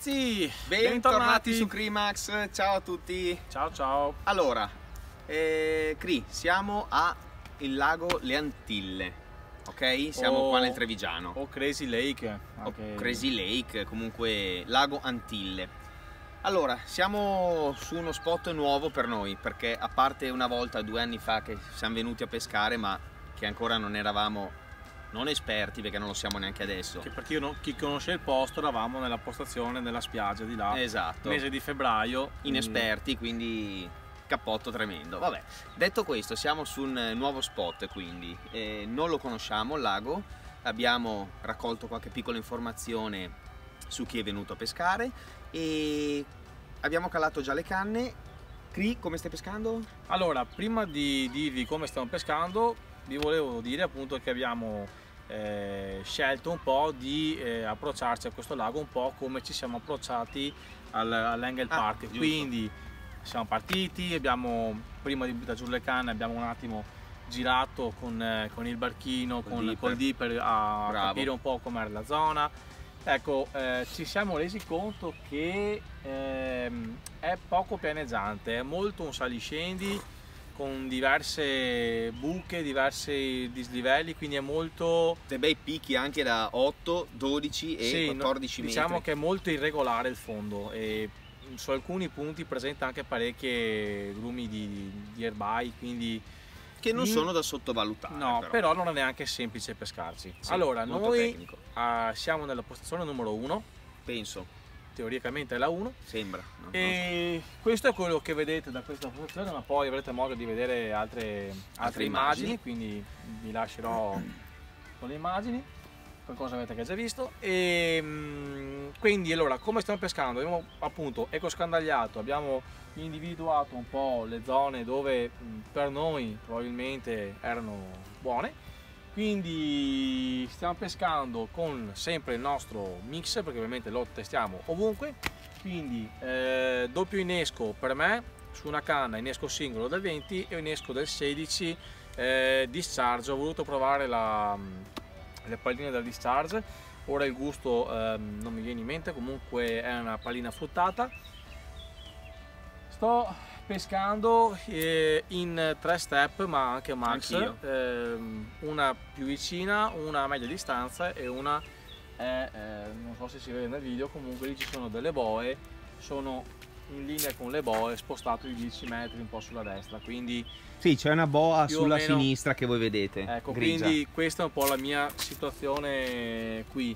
ragazzi, bentornati su Crimax, ciao a tutti. Ciao ciao. Allora, Cri, siamo a il lago Le Antille, ok? Siamo qua nel Trevigiano. O Crazy Lake. Anche... Crazy Lake, comunque lago Antille. Allora, siamo su uno spot nuovo per noi, perché a parte una volta 2 anni fa che siamo venuti a pescare, ma che ancora non eravamo non esperti, perché non lo siamo neanche adesso. Che per chi conosce il posto, eravamo nella postazione della spiaggia di là. Esatto. Mese di febbraio. Inesperti, quindi cappotto tremendo. Vabbè, detto questo, siamo su un nuovo spot, quindi non lo conosciamo il lago. Abbiamo raccolto qualche piccola informazione su chi è venuto a pescare e abbiamo calato già le canne. Cri, come stai pescando? Allora, prima di dirvi come stiamo pescando, vi volevo dire appunto che abbiamo scelto un po' di approcciarci a questo lago un po' come ci siamo approcciati all'Engel Park. Giusto. Quindi siamo partiti, abbiamo prima di buttare giù le canne abbiamo un attimo girato con il barchino, col dipper a capire un po' com'era la zona. Ecco, ci siamo resi conto che è poco pianeggiante, è molto un saliscendi con diverse buche, diversi dislivelli, quindi è molto... Dei bei picchi anche da 8, 12 e sì, 14 metri. Diciamo che è molto irregolare il fondo e su alcuni punti presenta anche parecchie grumi di erbai, quindi... Che non sono da sottovalutare. No, però non è neanche semplice pescarci. Sì, allora, noi siamo nella postazione numero 1. Penso. Teoricamente è la 1. Sembra. E questo è quello che vedete da questa postazione, ma poi avrete modo di vedere altre immagini, quindi vi lascerò con le immagini. Qualcosa avete che già visto. E quindi allora, come stiamo pescando? Abbiamo appunto ecoscandagliato, abbiamo individuato un po' le zone dove per noi probabilmente erano buone, quindi stiamo pescando con sempre il nostro mix, perché ovviamente lo testiamo ovunque. Quindi doppio innesco per me su una canna, innesco singolo del 20 e innesco del 16 discharge. Ho voluto provare le palline del discharge, ora il gusto non mi viene in mente, comunque è una pallina fruttata. Sto pescando in 3 step, ma anche max, una più vicina, una a media distanza e una non so se si vede nel video, comunque lì ci sono delle boe, sono in linea con le boe, spostato di 10 metri un po' sulla destra, quindi sì, c'è una boa sulla sinistra che voi vedete. Ecco, grigia. Quindi questa è un po' la mia situazione qui.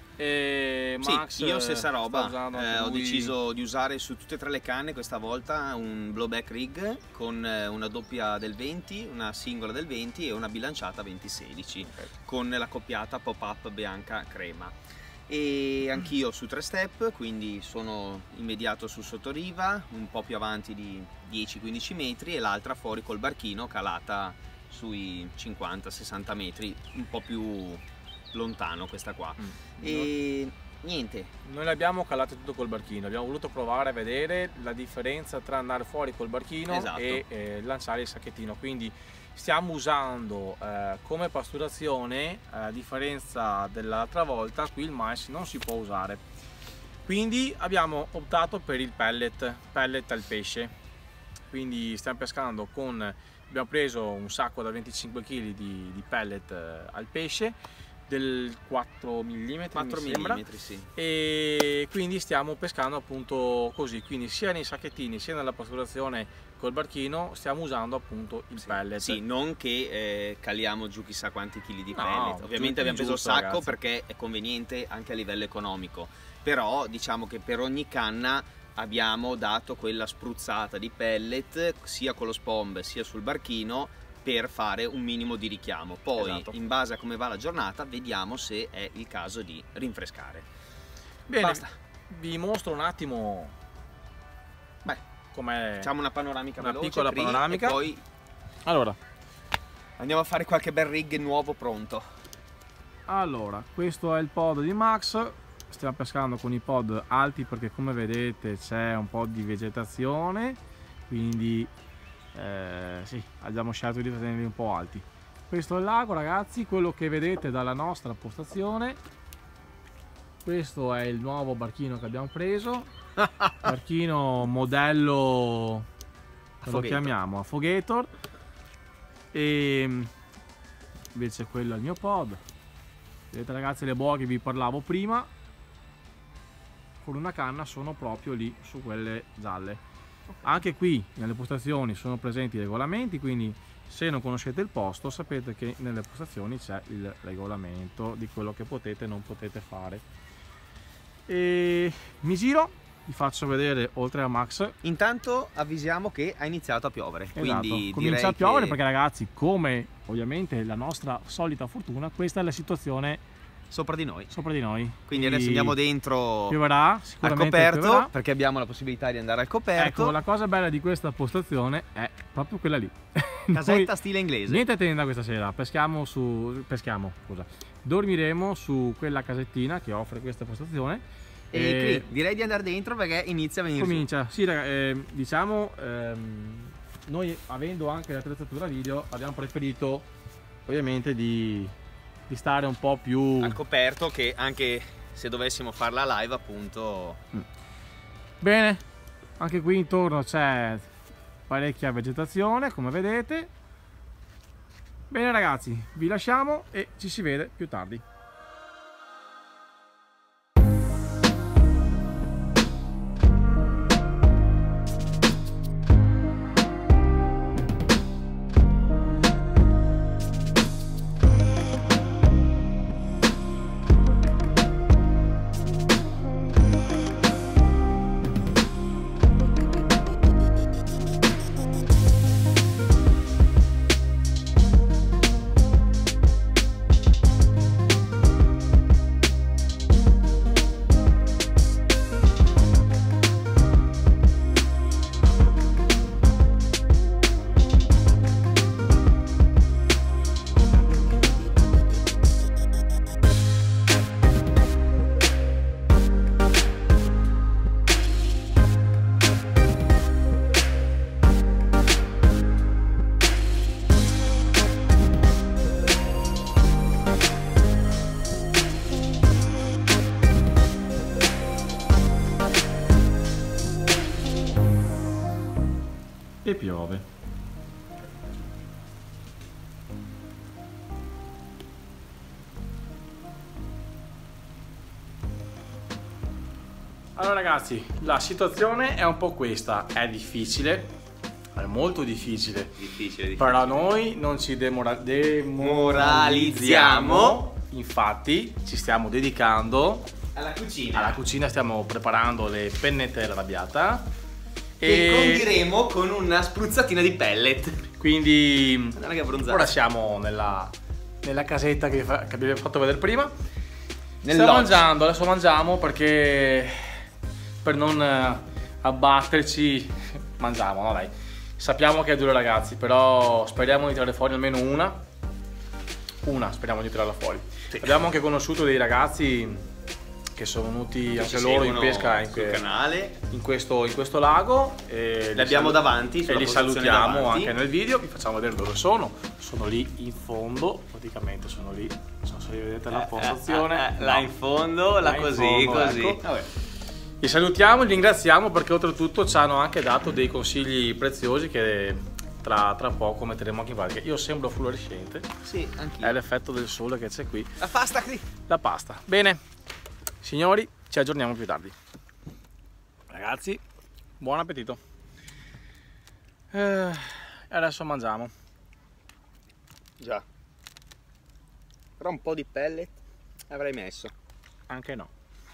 Max, sì, io stessa roba, ho deciso di usare su tutte e 3 le canne questa volta un blowback rig con una doppia del 20, una singola del 20 e una bilanciata 20-16 con la coppiata pop-up bianca crema. E anch'io su 3 step, quindi sono immediato sul sottoriva, un po' più avanti di 10-15 metri e l'altra fuori col barchino calata sui 50-60 metri, un po' più lontano questa qua. E niente, noi le abbiamo calate tutto col barchino, abbiamo voluto provare a vedere la differenza tra andare fuori col barchino e lanciare il sacchettino, quindi stiamo usando come pasturazione, a differenza dell'altra volta, qui il mais non si può usare, quindi abbiamo optato per il pellet al pesce. Quindi stiamo pescando abbiamo preso un sacco da 25 kg di pellet al pesce del 4 mm, 4 mm, sì. E quindi stiamo pescando appunto così, quindi sia nei sacchettini sia nella pasturazione col barchino stiamo usando appunto il pellet. Sì, non che caliamo giù chissà quanti chili di pellet, ovviamente abbiamo preso il sacco, ragazzi, perché è conveniente anche a livello economico, però diciamo che per ogni canna abbiamo dato quella spruzzata di pellet sia con lo spomb sia sul barchino per fare un minimo di richiamo. Poi in base a come va la giornata vediamo se è il caso di rinfrescare. Bene, basta. Vi mostro un attimo com'è. Facciamo una panoramica veloce, piccola panoramica, e poi allora andiamo a fare qualche bel rig nuovo pronto. Allora, questo è il pod di Max. Stiamo pescando con i pod alti perché come vedete c'è un po' di vegetazione, quindi sì, abbiamo scelto di tenerli un po' alti. Questo è il lago, ragazzi, quello che vedete dalla nostra postazione. questo è il nuovo barchino che abbiamo preso, barchino modello, lo chiamiamo Affogator, e invece quello è il mio pod. Vedete ragazzi, le boa che vi parlavo prima con una canna sono proprio lì su quelle gialle. Anche qui nelle postazioni sono presenti i regolamenti, quindi se non conoscete il posto sapete che nelle postazioni c'è il regolamento di quello che potete e non potete fare. E mi giro, vi faccio vedere oltre a Max. Intanto avvisiamo che ha iniziato a piovere, Esatto, quindi comincia a piovere perché ragazzi, come ovviamente la nostra solita fortuna, questa è la situazione sopra di noi. Quindi adesso andiamo dentro, pioverà, al coperto, pioverà, perché abbiamo la possibilità di andare al coperto. Ecco, la cosa bella di questa postazione è proprio quella lì. Casetta stile inglese. Niente tenda questa sera, dormiremo su quella casettina che offre questa postazione. E direi di andare dentro perché inizia a venire Comincia, sì raga, diciamo, noi avendo anche l'attrezzatura video abbiamo preferito ovviamente di stare un po' più al coperto, che anche se dovessimo farla live appunto. Bene, anche qui intorno c'è parecchia vegetazione come vedete. Bene ragazzi, vi lasciamo e ci si vede più tardi. E piove. Allora ragazzi, la situazione è un po' questa, è difficile, è molto difficile, però noi non ci demoralizziamo, infatti ci stiamo dedicando alla cucina, stiamo preparando le pennette dell'arrabbiata e condiremo con una spruzzatina di pellet. Quindi ora siamo nella casetta che abbiamo fatto vedere prima. Stiamo mangiando, adesso mangiamo perché per non abbatterci mangiamo, no dai. Sappiamo che è duro ragazzi, però speriamo di tirare fuori almeno una speriamo di tirarla fuori. Sì. Abbiamo anche conosciuto dei ragazzi che sono venuti anche loro in pesca sul canale, in questo lago, e li abbiamo davanti e li salutiamo anche nel video. Vi facciamo vedere dove sono lì in fondo, praticamente sono lì, non so se vedete la postazione là in fondo, là così. Ecco. Vabbè. Li salutiamo, li ringraziamo perché oltretutto ci hanno anche dato dei consigli preziosi che tra poco metteremo anche in pratica. Io sembro fluorescente, sì, anch'io. È l'effetto del sole che c'è qui. La pasta qui. La pasta. Bene, signori, ci aggiorniamo più tardi. Ragazzi, buon appetito. Adesso mangiamo. Già. Però un po' di pellet avrei messo. Anche no.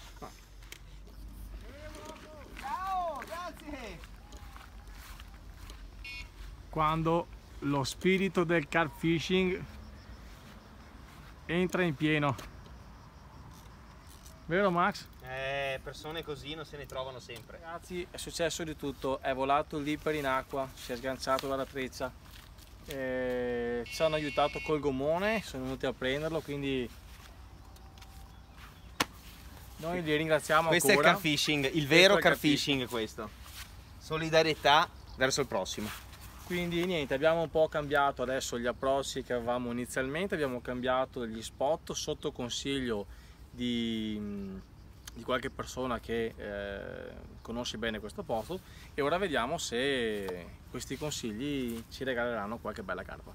Ciao, grazie. Quando lo spirito del carp fishing entra in pieno. Vero Max? Persone così non se ne trovano sempre. Ragazzi, è successo di tutto, è volato l'ipper in acqua, si è sganciato dalla treccia, ci hanno aiutato col gommone, sono venuti a prenderlo, quindi noi li ringraziamo questo ancora. Questo è il carp fishing, il vero carp fishing questo. Solidarietà verso il prossimo. Quindi niente, abbiamo un po' cambiato adesso gli approcci che avevamo inizialmente, abbiamo cambiato gli spot sotto consiglio di di qualche persona che conosce bene questo posto, e ora vediamo se questi consigli ci regaleranno qualche bella carpa.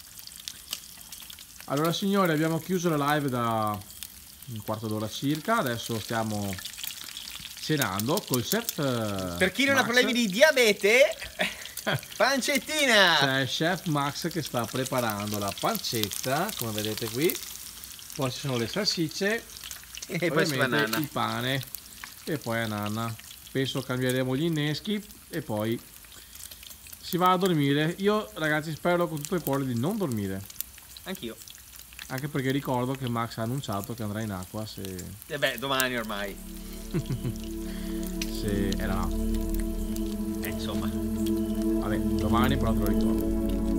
Allora signori, abbiamo chiuso la live da un quarto d'ora circa, adesso stiamo cenando col chef per chi non Max. ha problemi di diabete, pancettina! C'è il chef Max che sta preparando la pancetta, come vedete qui, poi ci sono le salsicce e poi il pane e poi a nanna. Penso cambieremo gli inneschi e poi si va a dormire. Io ragazzi spero con tutto il cuore di non dormire. Anch'io. Anche perché ricordo che Max ha annunciato che andrà in acqua se... E beh, domani ormai. se era là. Insomma. Vabbè, domani però te lo ricordo.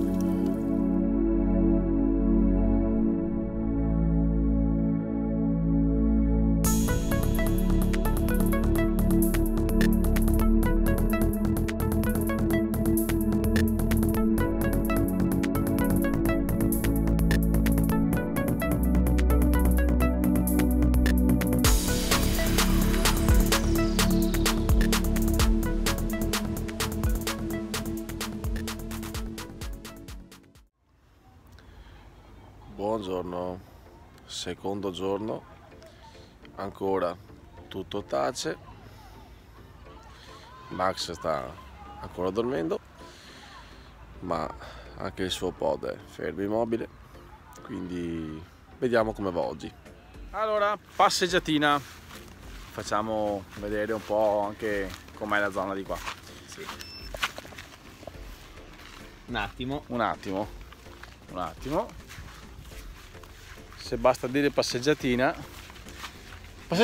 Buongiorno, secondo giorno, ancora tutto tace, Max sta ancora dormendo, ma anche il suo pod è fermo immobile, quindi vediamo come va oggi. Allora, passeggiatina, facciamo vedere un po' anche com'è la zona di qua. Sì. Un attimo. Se basta dire passeggiatina. Un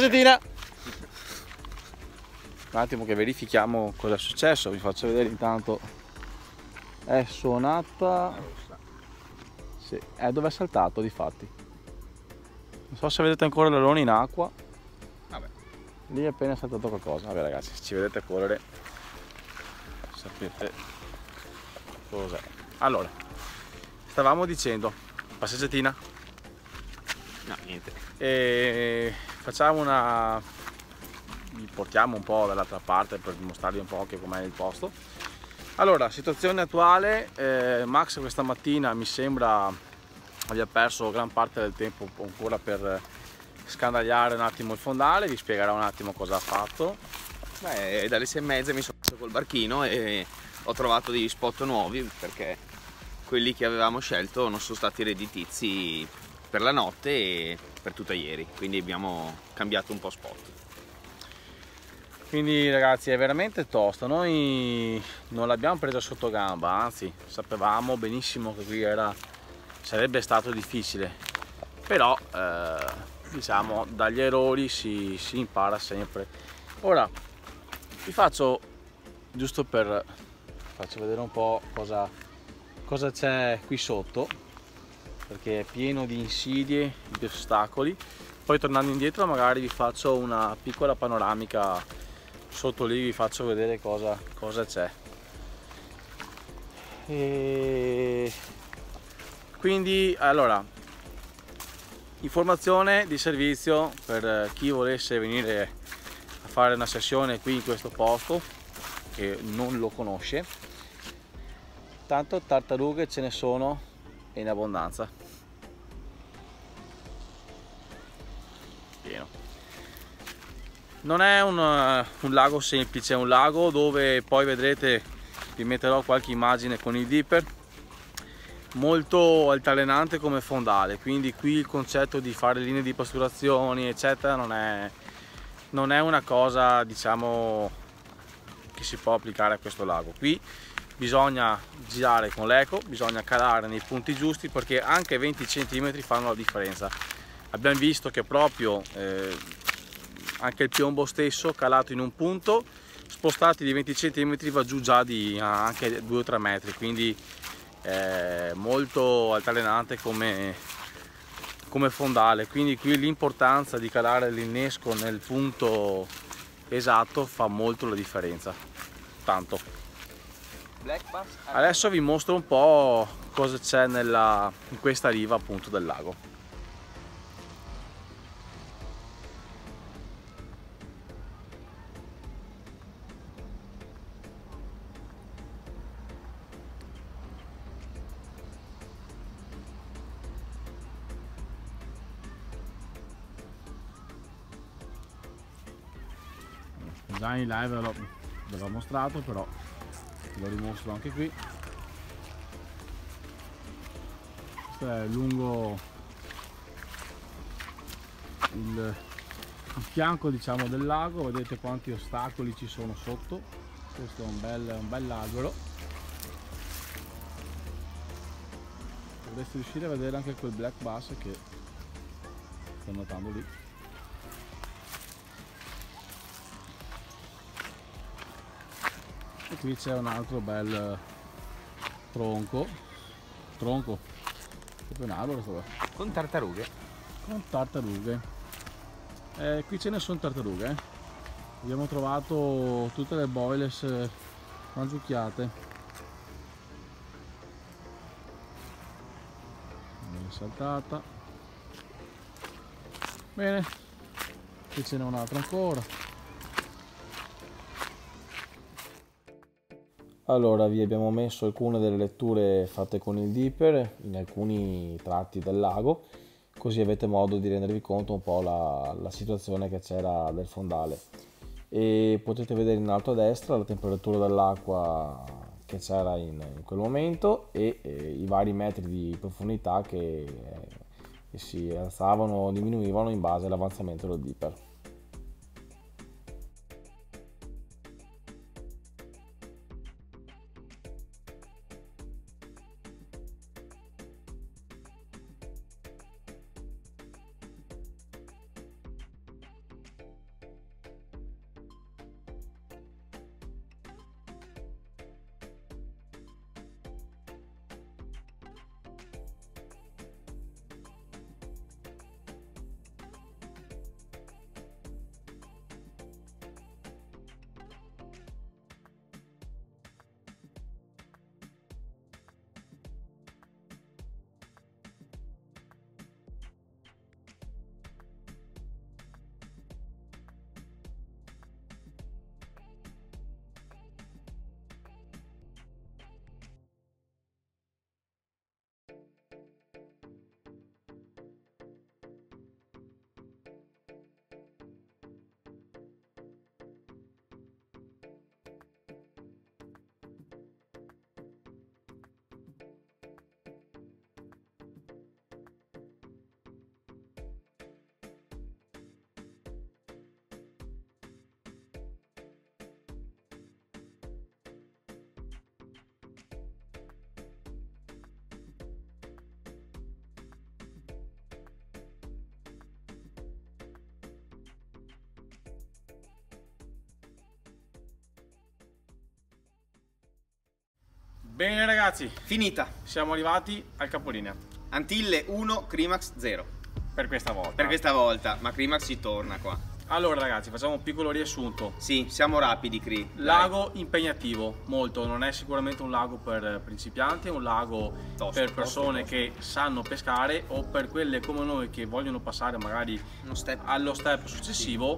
attimo che verifichiamo cosa è successo, vi faccio vedere intanto. È suonata. Sì, è dove è saltato difatti. Non so se vedete ancora l'alone in acqua. Vabbè. Lì è appena saltato qualcosa. Vabbè ragazzi, se ci vedete correre sapete cos'è. Allora, stavamo dicendo, passeggiatina. No, niente. E facciamo una... vi portiamo un po' dall'altra parte per mostrarvi un po' anche com'è il posto. Allora, situazione attuale, Max questa mattina mi sembra abbia perso gran parte del tempo ancora per scandagliare un attimo il fondale, vi spiegherà un attimo cosa ha fatto. Beh, dalle 6:30 mi sono messo col barchino e ho trovato degli spot nuovi, perché quelli che avevamo scelto non sono stati redditizi per la notte e per tutta ieri, quindi abbiamo cambiato un po' spot. Quindi ragazzi è veramente tosto, noi non l'abbiamo presa sotto gamba, anzi sapevamo benissimo che qui sarebbe stato difficile, però diciamo dagli errori si impara sempre. Ora vi faccio, giusto faccio vedere un po' cosa c'è qui sotto, perché è pieno di insidie, di ostacoli. Poi tornando indietro magari vi faccio una piccola panoramica sotto lì, vi faccio vedere cosa c'è. E quindi allora, informazione di servizio per chi volesse venire a fare una sessione qui in questo posto che non lo conosce. Tanto tartarughe ce ne sono in abbondanza, pieno. Non è un lago semplice, è un lago dove poi vedrete, vi metterò qualche immagine con il dipper, molto altalenante come fondale, quindi qui il concetto di fare linee di pasturazioni eccetera non è una cosa, diciamo, che si può applicare a questo lago. Qui bisogna girare con l'eco, bisogna calare nei punti giusti, perché anche 20 cm fanno la differenza. Abbiamo visto che proprio anche il piombo stesso calato in un punto, spostati di 20 cm va giù già di anche 2 o 3 metri, quindi molto altalenante come fondale. Quindi qui l'importanza di calare l'innesco nel punto esatto fa molto la differenza, tanto. Adesso vi mostro un po' cosa c'è in questa riva appunto del lago. già in live ve l'ho mostrato, però lo dimostro anche qui. Questo è lungo il fianco, diciamo, del lago, vedete quanti ostacoli ci sono sotto. Questo è un bel albero. Dovreste riuscire a vedere anche quel black bass che sto notando lì. E qui c'è un altro bel tronco, proprio un albero questo qua. Con tartarughe. Con tartarughe. Qui ce ne sono tartarughe. Abbiamo trovato tutte le boiles mangiucchiate. Bene saltata. Bene, qui ce n'è un'altra ancora. Allora vi abbiamo messo alcune delle letture fatte con il Dipper in alcuni tratti del lago, così avete modo di rendervi conto un po' la situazione che c'era del fondale. E potete vedere in alto a destra la temperatura dell'acqua che c'era in quel momento e i vari metri di profondità che si alzavano o diminuivano in base all'avanzamento del Dipper. Bene ragazzi, Finita. siamo arrivati al capolinea Antille 1, Crimax 0. per questa volta. Per questa volta, ma Crimax si torna qua. Allora ragazzi, facciamo un piccolo riassunto. Sì, siamo rapidi, Cri. Lago impegnativo, molto, non è sicuramente un lago per principianti, è un lago per persone che sanno pescare o per quelle come noi che vogliono passare magari allo step successivo.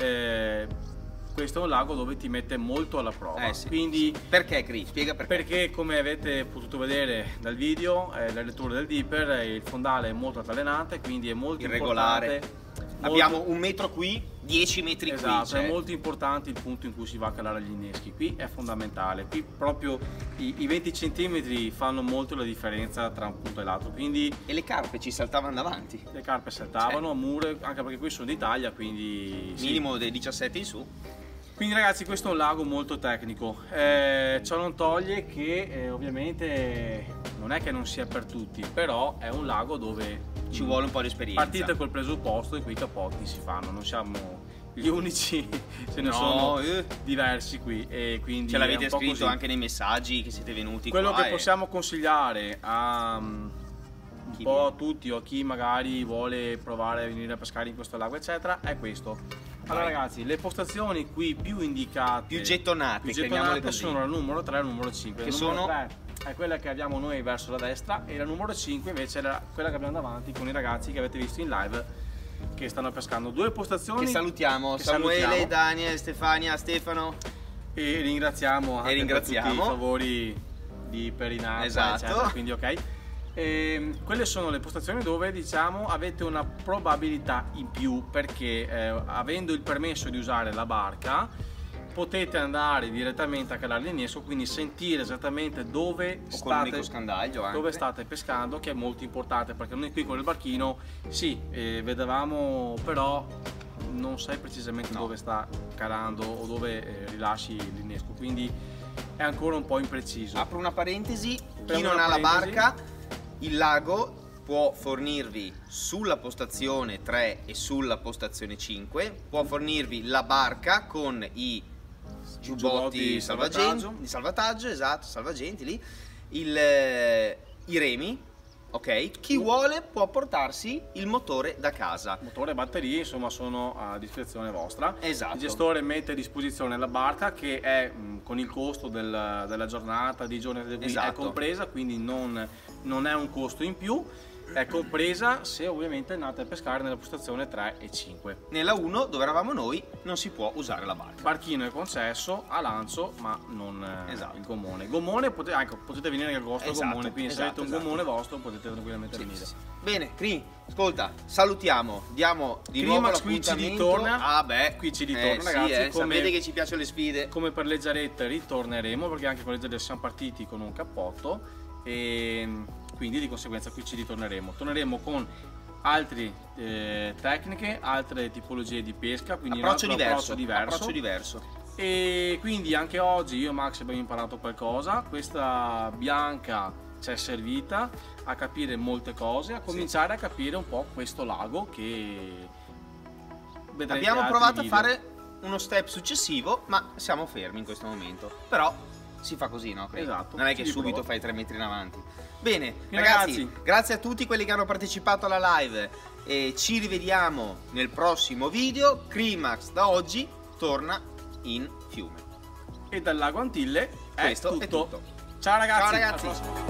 Questo è un lago dove ti mette molto alla prova. Sì. Quindi, perché, Cri? Spiega perché. Perché come avete potuto vedere dal video, la lettura del Dipper, il fondale è molto altalenante, quindi è molto irregolare. Abbiamo un metro qui, 10 metri qui. Esatto, è molto importante il punto in cui si va a calare gli inneschi. Qui è fondamentale, qui proprio i 20 cm fanno molto la differenza tra un punto e l'altro. Quindi e le carpe ci saltavano davanti. Le carpe saltavano a muro, anche perché qui sono d'Italia, quindi minimo dei 17 in su. Quindi ragazzi, questo è un lago molto tecnico, ciò non toglie che ovviamente non è che non sia per tutti, però è un lago dove ci vuole un po' di esperienza. Partite col presupposto in cui i capotti si fanno, non siamo gli unici, ce ne sono diversi qui e quindi ce l'avete scritto anche nei messaggi che siete venuti quello qua che possiamo consigliare a un po' a tutti o a chi magari vuole provare a venire a pescare in questo lago eccetera è questo. Allora ragazzi, le postazioni qui più indicate, più gettonate sono la numero 3 e la numero 5. Che la sono 3 è quella che abbiamo noi verso la destra e la numero 5 invece è quella che abbiamo davanti con i ragazzi che avete visto in live che stanno pescando. Due postazioni che salutiamo, Samuele, Daniel, Stefania, Stefano e ringraziamo anche per tutti i favori di Perinacqua, eccetera, quindi ok. Quelle sono le postazioni dove diciamo avete una probabilità in più perché avendo il permesso di usare la barca potete andare direttamente a calare l'innesco, quindi sentire esattamente dove state pescando, che è molto importante, perché noi qui con il barchino sì, vedevamo, però non sai precisamente dove sta calando o dove rilasci l'innesco, quindi è ancora un po' impreciso. Apro una parentesi, chi non ha la barca, il lago può fornirvi sulla postazione 3 e sulla postazione 5, può fornirvi la barca con i giubbotti di salvataggio, esatto, salvagenti lì, i remi, ok? Chi vuole può portarsi il motore da casa. Motore e batterie, insomma, sono a discrezione vostra. Esatto. Il gestore mette a disposizione la barca, che è con il costo della giornata, di giorni è compresa, quindi non è un costo in più. È compresa se ovviamente andate a pescare nella postazione 3 e 5. Nella 1, dove eravamo noi, non si può usare la barca. Barchino è concesso a lancio, ma non il gommone. Gommone potete venire anche al vostro gommone, quindi se avete un gommone vostro potete tranquillamente venire. Bene, Cri, ascolta, salutiamo, diamo di nuovo l'appuntamento. Qui ci ritorna. Ah beh, qui ci ritorna, ragazzi. Sapete che ci piacciono le sfide. Come per le Leggiarette ritorneremo, perché anche con le Leggiarette siamo partiti con un cappotto e quindi di conseguenza qui ci ritorneremo. Torneremo con altre tecniche, altre tipologie di pesca, quindi approccio diverso. E quindi anche oggi io e Max abbiamo imparato qualcosa. Questa bianca ci è servita a capire molte cose, a cominciare a capire un po' questo lago che vedrete. Abbiamo provato a fare uno step successivo, ma siamo fermi in questo momento. Però si fa così, no? Esatto. Non è che subito fai 3 metri in avanti. Bene, ragazzi, grazie a tutti quelli che hanno partecipato alla live e ci rivediamo nel prossimo video. Crimax da oggi torna in fiume. E dal lago Antille questo è tutto. Ciao ragazzi. Ciao ragazzi.